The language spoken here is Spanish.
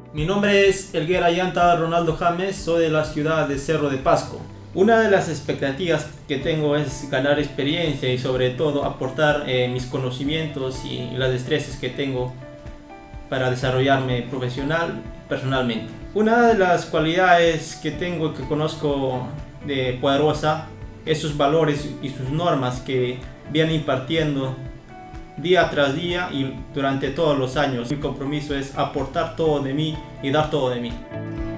Mi nombre es Elguera Ayanta Ronaldo James, soy de la ciudad de Cerro de Pasco. Una de las expectativas que tengo es ganar experiencia y sobre todo aportar mis conocimientos y las destrezas que tengo para desarrollarme profesional y personalmente. Una de las cualidades que tengo y que conozco de Poderosa es sus valores y sus normas que vienen impartiendo día tras día y durante todos los años. Mi compromiso es aportar todo de mí y dar todo de mí.